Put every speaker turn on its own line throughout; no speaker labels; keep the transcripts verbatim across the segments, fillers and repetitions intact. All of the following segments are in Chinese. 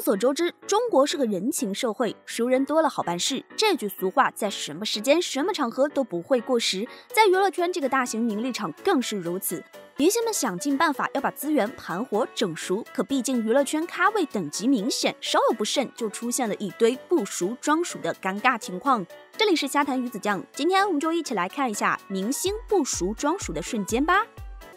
众所周知，中国是个人情社会，熟人多了好办事。这句俗话在什么时间、什么场合都不会过时，在娱乐圈这个大型名利场更是如此。明星们想尽办法要把资源盘活整熟，可毕竟娱乐圈咖位等级明显，稍有不慎就出现了一堆不熟装熟的尴尬情况。这里是瞎谈鱼子酱，今天我们就一起来看一下明星不熟装熟的瞬间吧。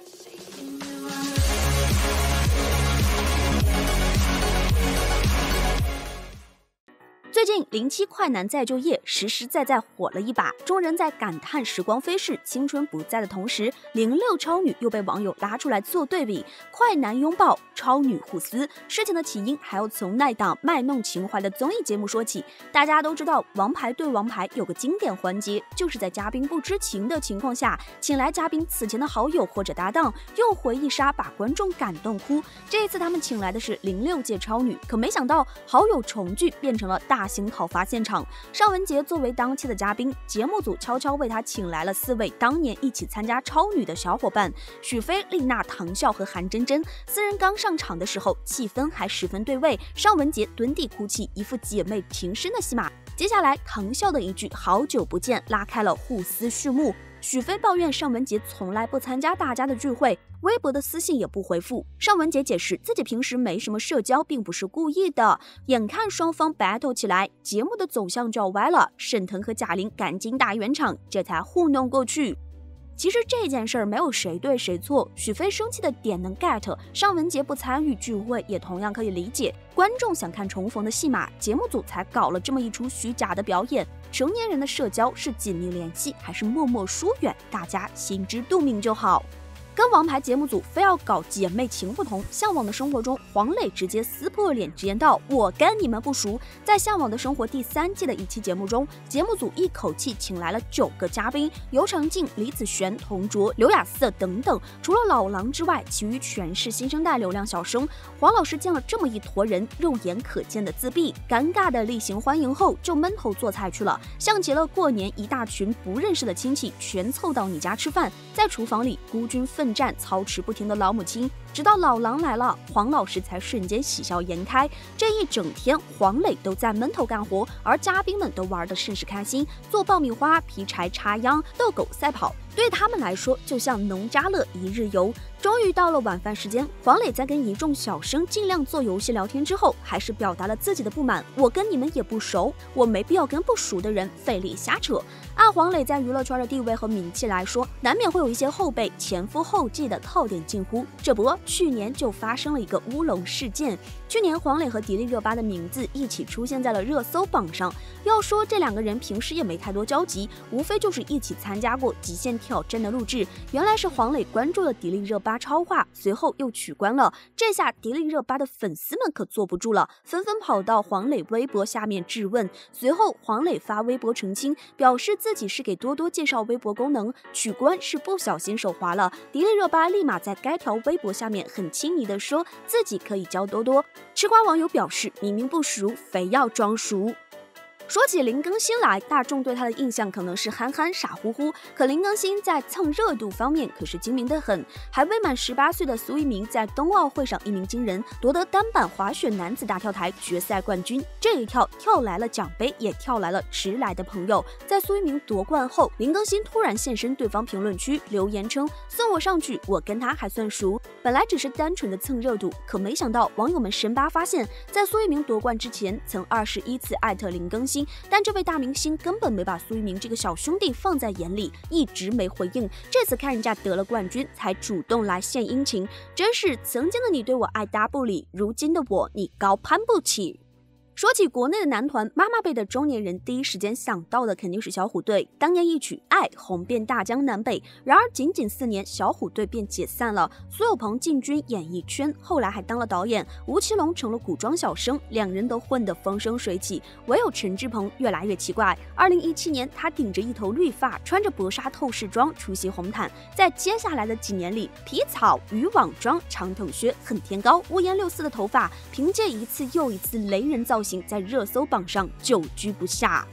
最近零七快男再就业实实在在火了一把，众人在感叹时光飞逝、青春不在的同时，零六超女又被网友拉出来做对比，快男拥抱，超女互撕。事情的起因还要从那档卖弄情怀的综艺节目说起。大家都知道，王牌对王牌有个经典环节，就是在嘉宾不知情的情况下，请来嘉宾此前的好友或者搭档，用回忆杀把观众感动哭。这一次他们请来的是零六届超女，可没想到好友重聚变成了大型讨伐现场。尚雯婕作为当期的嘉宾，节目组悄悄为她请来了四位当年一起参加超女的小伙伴许飞、丽娜、唐笑和韩真真。四人刚上场的时候，气氛还十分对味，尚雯婕蹲地哭泣，一副姐妹情深的戏码。接下来唐笑的一句好久不见拉开了互撕序幕。许飞抱怨尚雯婕从来不参加大家的聚会，微博的私信也不回复。尚雯婕解释自己平时没什么社交，并不是故意的。眼看双方 battle 起来，节目的走向就要歪了，沈腾和贾玲赶紧打圆场，这才糊弄过去。其实这件事儿没有谁对谁错，许飞生气的点能 get， 尚雯婕不参与聚会也同样可以理解。观众想看重逢的戏码，节目组才搞了这么一出虚假的表演。成年人的社交是紧密联系还是默默疏远，大家心知肚明就好。跟王牌节目组非要搞姐妹情不同，向往的生活中，黄磊直接撕破脸，直言道：“我跟你们不熟。”在《向往的生活》第三季的一期节目中，节目组一口气请来了九个嘉宾，尤长靖、李子璇、童卓、刘雅瑟等等。除了老狼之外，其余全是新生代流量小生。黄老师见了这么一坨人，肉眼可见的自闭，尴尬的例行欢迎后，就闷头做菜去了，像极了过年一大群不认识的亲戚全凑到你家吃饭，在厨房里孤军奋战操持不停的老母亲，直到老狼来了，黄老师才瞬间喜笑颜开。这一整天，黄磊都在闷头干活，而嘉宾们都玩得甚是开心，做爆米花、劈柴、插秧、逗狗赛跑，对他们来说就像农家乐一日游。终于到了晚饭时间，黄磊在跟一众小生尽量做游戏聊天之后，还是表达了自己的不满：我跟你们也不熟，我没必要跟不熟的人费力瞎扯。按黄磊在娱乐圈的地位和名气来说，难免会有一些后辈前赴后继的套点近乎。这不，去年就发生了一个乌龙事件。去年黄磊和迪丽热巴的名字一起出现在了热搜榜上。要说这两个人平时也没太多交集，无非就是一起参加过极限挑战的录制。原来是黄磊关注了迪丽热巴超话，随后又取关了。这下迪丽热巴的粉丝们可坐不住了，纷纷跑到黄磊微博下面质问。随后黄磊发微博澄清，表示自己是给多多介绍微博功能，取关是不小心手滑了。迪丽热巴立马在该条微博下面很轻昵地说自己可以教多多。吃瓜网友表示，明明不熟，非要装熟。说起林更新来，大众对他的印象可能是憨憨傻乎乎，可林更新在蹭热度方面可是精明得很。还未满十八岁的苏一鸣在冬奥会上一鸣惊人，夺得单板滑雪男子大跳台决赛冠军。这一跳跳来了奖杯，也跳来了迟来的朋友。在苏一鸣夺冠后，林更新突然现身对方评论区，留言称：“送我上去，我跟他还算熟。”本来只是单纯的蹭热度，可没想到网友们神巴发现，在苏一鸣夺冠之前，曾二十一次艾特林更新。但这位大明星根本没把苏一鸣这个小兄弟放在眼里，一直没回应。这次看人家得了冠军，才主动来献殷勤，真是曾经的你对我爱答不理，如今的我你高攀不起。说起国内的男团，妈妈辈的中年人第一时间想到的肯定是小虎队。当年一曲《爱》红遍大江南北，然而仅仅四年，小虎队便解散了。苏有朋进军演艺圈，后来还当了导演，吴奇隆成了古装小生，两人都混得风生水起。唯有陈志朋越来越奇怪。二零一七年，他顶着一头绿发，穿着薄纱透视装出席红毯。在接下来的几年里，皮草、渔网装、长筒靴、恨天高、五颜六色的头发，凭借一次又一次雷人造型，在热搜榜上久居不下。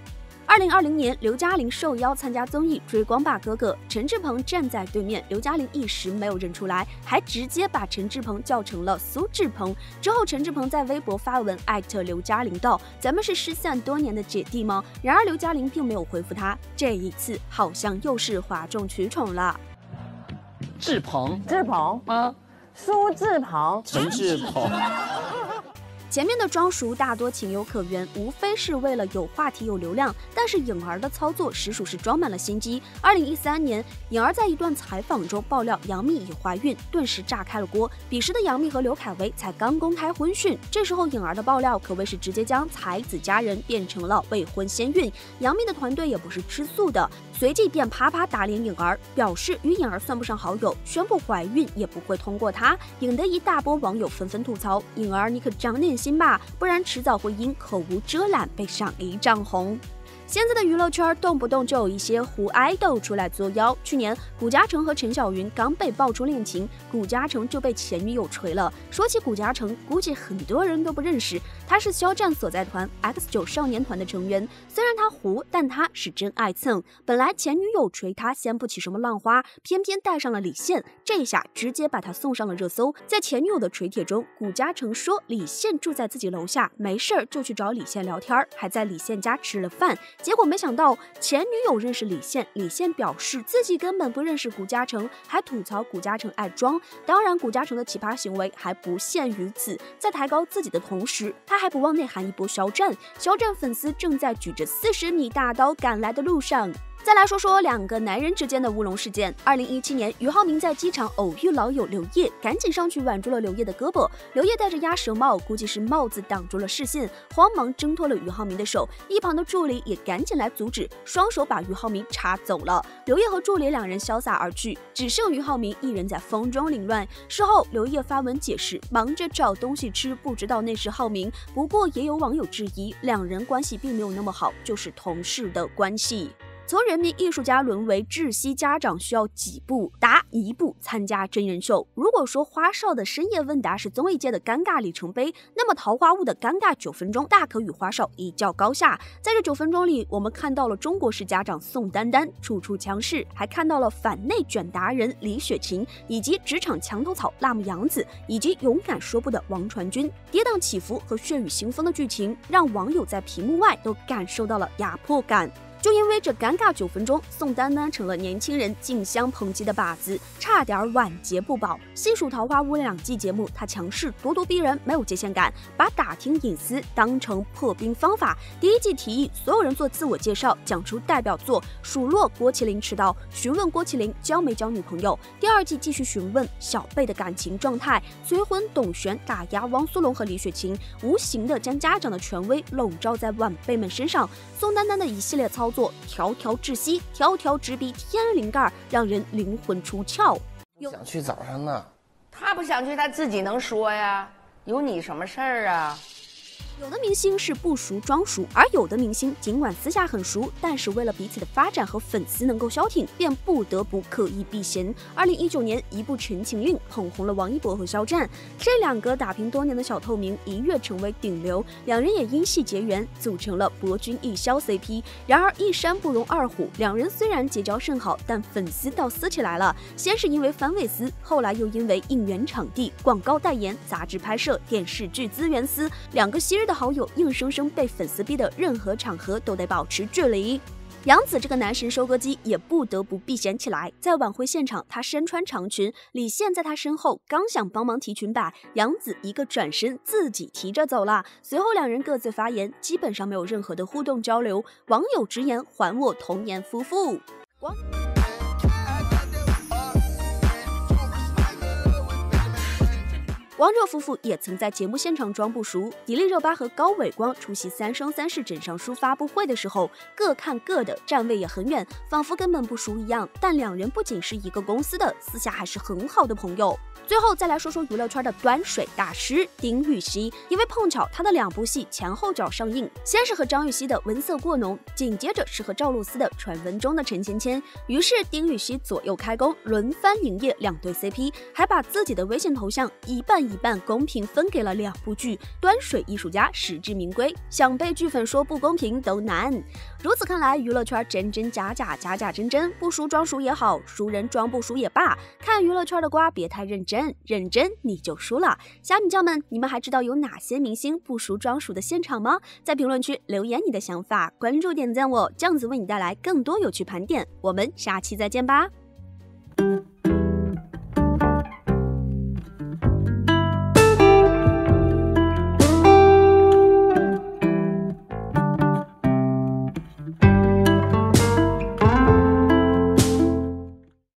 二零二零年，刘嘉玲受邀参加综艺《追光吧哥哥》，陈志朋站在对面，刘嘉玲一时没有认出来，还直接把陈志朋叫成了苏志鹏。之后，陈志朋在微博发文艾特刘嘉玲道：“咱们是失散多年的姐弟吗？”然而刘嘉玲并没有回复他，这一次好像又是哗众取宠了。
志鹏，
志鹏
啊，
苏志鹏，
陈志鹏。
前面的装熟大多情有可原，无非是为了有话题有流量，但是颖儿的操作实属是装满了心机。二零一三年，颖儿在一段采访中爆料杨幂已怀孕，顿时炸开了锅。彼时的杨幂和刘恺威才刚公开婚讯，这时候颖儿的爆料可谓是直接将才子佳人变成了未婚先孕。杨幂的团队也不是吃素的，随即便啪啪打脸颖儿，表示与颖儿算不上好友，宣布怀孕也不会通过她，引得一大波网友纷纷吐槽：颖儿你可长点心吧，不然迟早会因口无遮拦被上一丈红。现在的娱乐圈动不动就有一些胡爱豆出来作妖。去年，古嘉诚和陈小云刚被爆出恋情，古嘉诚就被前女友锤了。说起古嘉诚，估计很多人都不认识，他是肖战所在团 X 九 少年团的成员。虽然他胡，但他是真爱蹭。本来前女友锤他掀不起什么浪花，偏偏带上了李现，这下直接把他送上了热搜。在前女友的锤帖中，古嘉诚说李现住在自己楼下，没事儿就去找李现聊天，还在李现家吃了饭。结果没想到前女友认识李现，李现表示自己根本不认识古嘉诚，还吐槽古嘉诚爱装。当然，古嘉诚的奇葩行为还不限于此，在抬高自己的同时，他还不忘内涵一波肖战。肖战粉丝正在举着四十米大刀赶来的路上。再来说说两个男人之间的乌龙事件。二零一七年，俞灏明在机场偶遇老友刘烨，赶紧上去挽住了刘烨的胳膊。刘烨戴着鸭舌帽，估计是帽子挡住了视线，慌忙挣脱了俞灏明的手。一旁的助理也赶紧来阻止，双手把俞灏明插走了。刘烨和助理两人潇洒而去，只剩俞灏明一人在风中凌乱。事后，刘烨发文解释，忙着找东西吃，不知道那是灏明。不过也有网友质疑，两人关系并没有那么好，就是同事的关系。从人民艺术家沦为窒息家长需要几步？答一步，参加真人秀。如果说花少的深夜问答是综艺界的尴尬里程碑，那么桃花坞的尴尬九分钟大可与花少一较高下。在这九分钟里，我们看到了中国式家长宋丹丹处处强势，还看到了反内卷达人李雪琴，以及职场墙头草辣目洋子，以及勇敢说不的王传君。跌宕起伏和血雨腥风的剧情，让网友在屏幕外都感受到了压迫感。就因为这尴尬九分钟，宋丹丹成了年轻人竞相抨击的靶子，差点晚节不保。细数《桃花坞》两季节目，她强势咄咄逼人，没有界限感，把打听隐私当成破冰方法。第一季提议所有人做自我介绍，讲出代表作，数落郭麒麟迟到，询问郭麒麟交没交女朋友。第二季继续询问小贝的感情状态，催婚董璇打压汪苏泷和李雪琴，无形的将家长的权威笼罩在晚辈们身上。宋丹丹的一系列操作，条条窒息，条条直逼天灵盖，让人灵魂出窍。
不想去早上呢，
他不想去，他自己能说呀，有你什么事儿啊？
有的明星是不熟装熟，而有的明星尽管私下很熟，但是为了彼此的发展和粉丝能够消停，便不得不刻意避嫌。二零一九年，一部《陈情令》捧红了王一博和肖战，这两个打拼多年的小透明一跃成为顶流，两人也因戏结缘，组成了博君一肖 C P。然而一山不容二虎，两人虽然结交甚好，但粉丝倒撕起来了。先是因为番位撕，后来又因为应援场地、广告代言、杂志拍摄、电视剧资源撕，两个昔日的好友硬生生被粉丝逼得任何场合都得保持距离。杨紫这个男神收割机也不得不避嫌起来。在晚会现场，她身穿长裙，李现在她身后，刚想帮忙提裙摆，杨紫一个转身自己提着走了。随后两人各自发言，基本上没有任何的互动交流。网友直言：还我童颜夫妇。光王者夫妇也曾在节目现场装不熟。迪丽热巴和高伟光出席《三生三世枕上书》发布会的时候，各看各的，站位也很远，仿佛根本不熟一样。但两人不仅是一个公司的，私下还是很好的朋友。最后再来说说娱乐圈的端水大师丁禹兮，因为碰巧他的两部戏前后脚上映，先是和张雨绮的《闻色过浓》，紧接着是和赵露思的《传闻中的陈芊芊》。于是丁禹兮左右开弓，轮番营业两对 C P， 还把自己的微信头像一半一半公平分给了两部剧，端水艺术家实至名归，想被剧粉说不公平都难。如此看来，娱乐圈真真假假，假假真真，不熟装熟也好，熟人装不熟也罢，看娱乐圈的瓜别太认真，认真你就输了。虾米酱们，你们还知道有哪些明星不熟装熟的现场吗？在评论区留言你的想法，关注点赞我，这样子为你带来更多有趣盘点。我们下期再见吧。